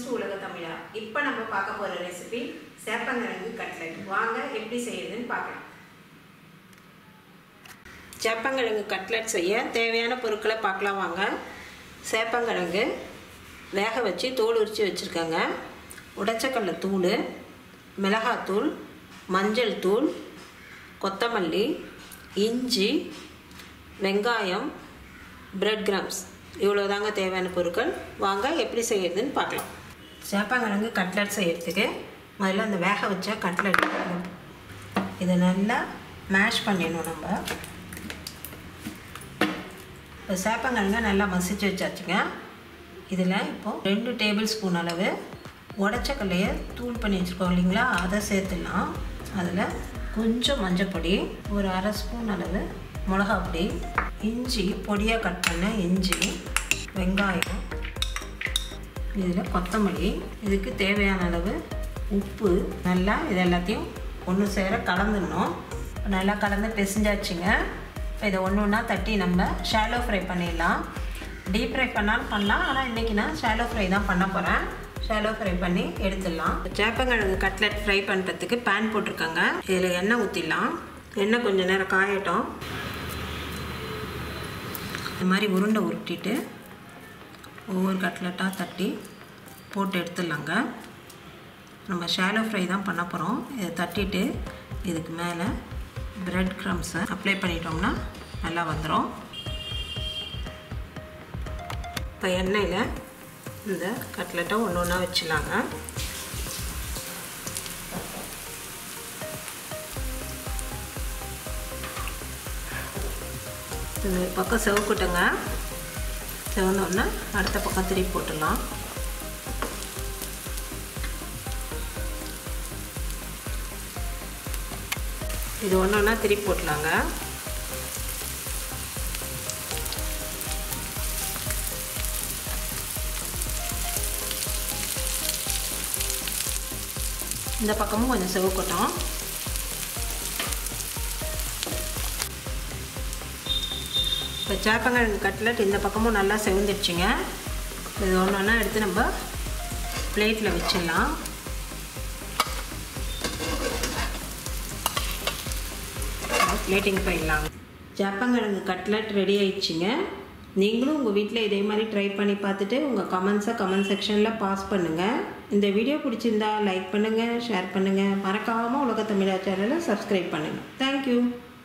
உலக தமிழா. இப்போ நம்ம பார்க்க போகிற ரெசிபி சேப்பங்கிழங்கு கட்லெட். வாங்க எப்படி செய்யுதுன்னு பார்க்கலாம். சேப்பங்கிழங்கு கட்லெட் செய்ய தேவையான பொருட்களை பார்க்கலாம் வாங்க. சேப்பங்கிழங்கு வேக வச்சு தோல் உரித்து வச்சுருக்கேங்க. உடைச்சக்கடலை தூள், மிளகாத்தூள், மஞ்சள் தூள், கொத்தமல்லி, இஞ்சி, வெங்காயம், பிரெட் கிரம்ஸ், இவ்வளோதாங்க தேவையான பொருட்கள். வாங்க எப்படி செய்யறதுன்னு பார்க்கலாம். சேப்பங்கிழங்கு கட்லெட் செய்யறதுக்கு முதல்ல அந்த வேக வச்ச கட்லெட் இதை நல்லா மேஷ் பண்ணிடணும். நம்ம இப்போ சேப்பங்கிழங்க நல்லா மசிச்சு வச்சாச்சுங்க. இதில் இப்போது 2 டேபிள் ஸ்பூன் அளவு உடைச்சக்கல்லையை தூள் பண்ணி வச்சுருக்கோம் இல்லைங்களா, அதை சேர்த்துடலாம். அதில் கொஞ்சம் மஞ்சப்பொடி, ஒரு அரை ஸ்பூன் அளவு மிளகாப்பொடி, இஞ்சி பொடியாக கட் பண்ண இஞ்சி, வெங்காயம், இதில் கொத்தமல்லி, இதுக்கு தேவையான அளவு உப்பு. நல்லா இது எல்லாத்தையும் ஒன்று சேர கலந்துடணும். நல்லா கலந்து பிசைஞ்சாச்சுங்க. இப்போ இதை ஒன்று ஒன்றா தட்டி நம்ம ஷாலோ ஃப்ரை பண்ணிடலாம். டீப் ஃப்ரை பண்ணாலும் பண்ணலாம், ஆனால் இன்றைக்கி நான் ஷாலோ ஃப்ரை தான் பண்ண போகிறேன். ஷாலோ ஃப்ரை பண்ணி எடுத்துடலாம். சேப்பங்கிழங்கு கட்லெட் ஃப்ரை பண்ணுறதுக்கு பேன் போட்டிருக்காங்க. இதில் எண்ணெய் ஊற்றிடலாம். எண்ணெய் கொஞ்சம் நேரம் காயட்டும். இந்த மாதிரி உருண்டை உருட்டிட்டு ஒவ்வொரு கட்லெட்டாக தட்டி போட்டு எடுத்துடலாங்க. நம்ம ஷாலோ ஃப்ரை தான் பண்ண போகிறோம். இதை தட்டிட்டு இதுக்கு மேலே பிரெட் க்ரம்ஸை அப்ளை பண்ணிட்டோம்னா நல்லா வந்துடும். இப்போ எண்ணெயில் இந்த கட்லெட்டை ஒன்று ஒன்றா வச்சிடலாங்க. இந்த பக்கம் செவக்கட்டுங்க. செவந்தோடனே அடுத்த பக்கம் திருப்பி போட்டுடலாம். இது ஒன்று ஒன்றா திருப்பி போட்டலாங்க. இந்த பக்கமும் கொஞ்சம் செவக்கட்டும். இப்போ சேப்பங்கிழங்கு கட்லெட் இந்த பக்கமும் நல்லா செவந்துடுச்சுங்க. இது ஒன்று ஒன்றா எடுத்து நம்ம பிளேட்டில் வச்சிடலாம். பிளேட்டிங் பண்ணிடலாம். சேப்பங்கிழங்கு கட்லெட் ரெடி ஆயிடுச்சுங்க. நீங்களும் உங்கள் வீட்டில் இதே மாதிரி ட்ரை பண்ணி பார்த்துட்டு உங்கள் கமெண்ட்ஸை கமெண்ட் செக்ஷனில் பாஸ் பண்ணுங்கள். இந்த வீடியோ பிடிச்சிருந்தா லைக் பண்ணுங்கள், ஷேர் பண்ணுங்கள். மறக்காமல் உலக தமிழா சேனலை சப்ஸ்கிரைப் பண்ணுங்கள். தேங்க்யூ.